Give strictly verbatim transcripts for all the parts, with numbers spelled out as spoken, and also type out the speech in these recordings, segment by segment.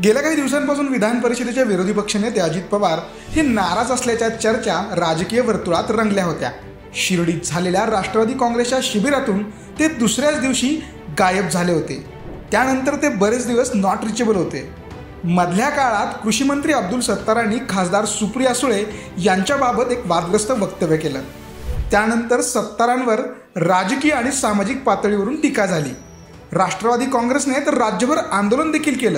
गेल्या काही दिवसांपासून विधान परिषदेचे विरोधी पक्षनेते अजित पवार हे नाराज असल्याच्या चर्चा राजकीय वर्तुळात रंगल्या होत्या। शिर्डीत झालेल्या राष्ट्रवादी काँग्रेसच्या शिबिरातून ते दुसऱ्याच दिवशी गायब झाले होते। त्यानंतर ते बरेच दिवस नॉट रिचेबल होते। मधल्या काळात कृषी मंत्री अब्दुल सत्तारांनी खासदार सुप्रिया सुळे यांच्याबाबत एक वादग्रस्त वक्तव्य केलं। त्यानंतर सत्तारांवर राजकीय आणि सामाजिक पातळीवरून टीका झाली। राष्ट्रवादी काँग्रेसने तर राज्यभर आंदोलन देखील केलं।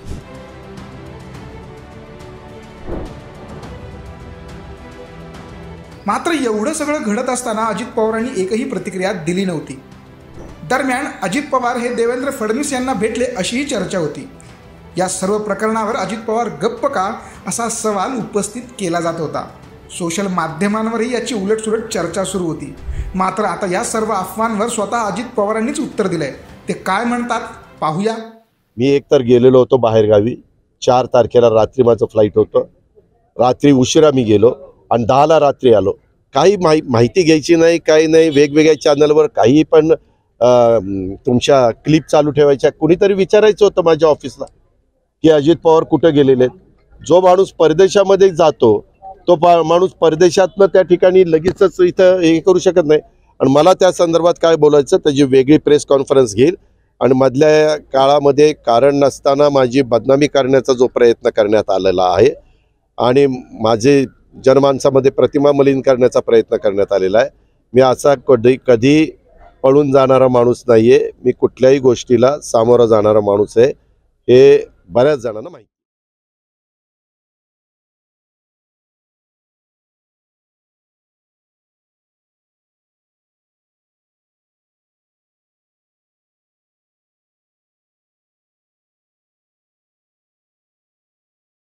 मात्र एवढं सगळं घडत असताना अजित पवारांनी एकही प्रतिक्रिया दिली नव्हती। दरम्यान अजित पवार हे देवेंद्र फडणवीस यांना भेटले अशीही चर्चा होती। या सर्व प्रकरणावर अजित पवार गप्प का असा सवाल उपस्थित केला जात होता। सोशल माध्यमांवरही याची उलटसुलट चर्चा सुरू होती। मात्र आता या सर्व अफवांवर स्वतः अजित पवारांनीच उत्तर दिलंय। ते काय म्हणतात पाहूया। मी एकतर गेलेलो होतो बाहेरगावी, चार तारखेला रात्री माझं फ्लाईट होतं। रात्री उशिरा मी गेलो आणि दहाला रात्री आलो। काही माहि माहिती घ्यायची नाही, काही नाही। वेगवेगळ्या चॅनलवर काही पण तुमच्या क्लिप चालू ठेवायच्या। कुणीतरी विचारायचं होतं माझ्या ऑफिसला की अजित पवार कुठे गेलेले। जो माणूस परदेशामध्ये जातो तो माणूस परदेशातनं त्या ठिकाणी लगेचच इथं हे करू शकत नाही। आणि मला त्या संदर्भात काय बोलायचं त्याची वेगळी प्रेस कॉन्फरन्स घेईल। आणि मधल्या काळामध्ये कारण नसताना माझी बदनामी करण्याचा जो प्रयत्न करण्यात आलेला आहे आणि माझे जनमानसामध्ये प्रतिमा मलिन करण्याचा प्रयत्न करण्यात आलेला आहे, मी असा कधी कधी पळून जाणारा माणूस नाही आहे। मी कुठल्याही गोष्टीला सामोरा जाणारा माणूस आहे, हे बऱ्याच जणांना माहिती।